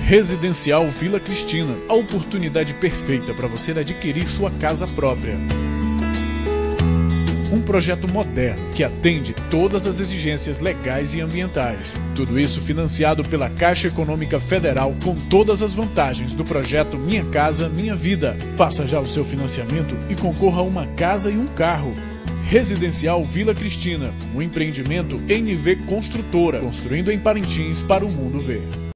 Residencial Vila Cristina, a oportunidade perfeita para você adquirir sua casa própria. Um projeto moderno que atende todas as exigências legais e ambientais. Tudo isso financiado pela Caixa Econômica Federal com todas as vantagens do projeto Minha Casa, Minha Vida. Faça já o seu financiamento e concorra a uma casa e um carro. Residencial Vila Cristina, um empreendimento NV Construtora, construindo em Parintins para o mundo ver.